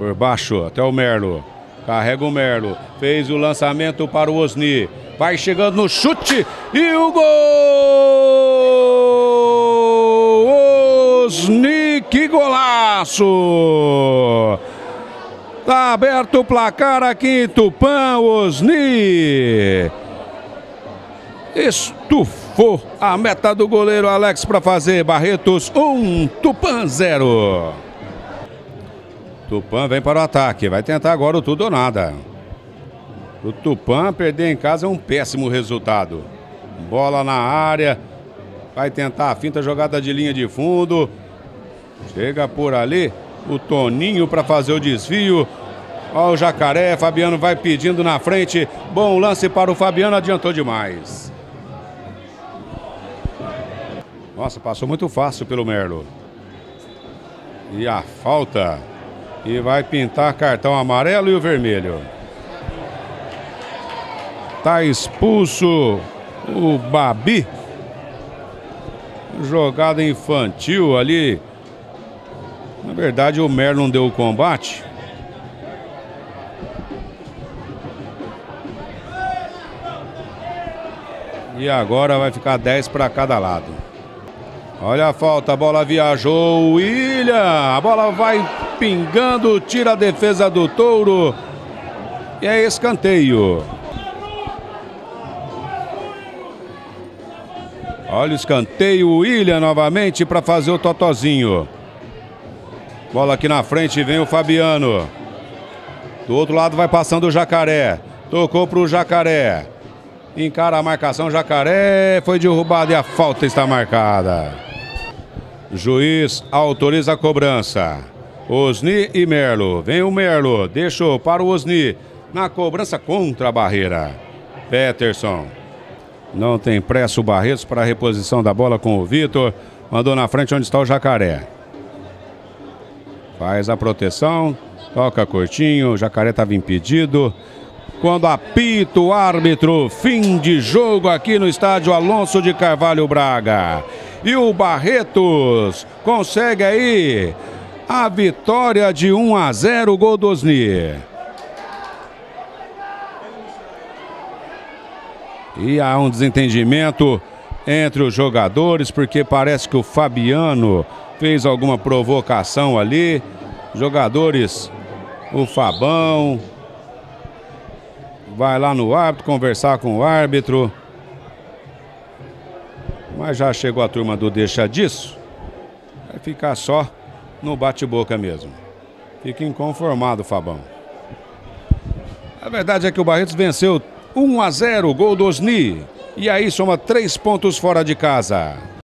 Por baixo, até o Merlo. Carrega o Merlo. Fez o lançamento para o Osni. Vai chegando no chute. E o gol! Osni, que golaço! Tá aberto o placar aqui em Tupã, Osni. Estufou a meta do goleiro Alex para fazer. Barretos 1, Tupã 0. Tupã vem para o ataque. Vai tentar agora o tudo ou nada. O Tupã perder em casa é um péssimo resultado. Bola na área. Vai tentar a finta, jogada de linha de fundo. Chega por ali o Toninho para fazer o desvio. Olha o Jacaré. Fabiano vai pedindo na frente. Bom lance para o Fabiano. Adiantou demais. Nossa, passou muito fácil pelo Merlo. E a falta. E vai pintar cartão amarelo e o vermelho. Tá expulso o Babi. Jogada infantil ali. Na verdade o Merlo não deu o combate. E agora vai ficar 10 para cada lado. Olha a falta, a bola viajou, o William, a bola vai pingando, tira a defesa do Touro. E é escanteio. Olha o escanteio, o William novamente para fazer o totozinho. Bola aqui na frente, vem o Fabiano. Do outro lado vai passando o Jacaré. Tocou para o Jacaré. Encara a marcação, Jacaré. Foi derrubado e a falta está marcada. Juiz autoriza a cobrança. Osni e Merlo. Vem o Merlo. Deixou para o Osni. Na cobrança contra a barreira. Peterson. Não tem pressa o Barretos para a reposição da bola com o Vitor. Mandou na frente onde está o Jacaré. Faz a proteção. Toca curtinho. O Jacaré estava impedido. Quando apita o árbitro, fim de jogo aqui no estádio Alonso de Carvalho Braga. E o Barretos consegue aí a vitória de 1-0, gol do Osni. E há um desentendimento entre os jogadores, porque parece que o Fabiano fez alguma provocação ali. Jogadores, o Fabão vai lá no árbitro conversar com o árbitro. Mas já chegou a turma do deixa disso. Vai ficar só no bate-boca mesmo. Fica inconformado, Fabão. A verdade é que o Barretos venceu 1-0, gol do Osni. E aí soma 3 pontos fora de casa.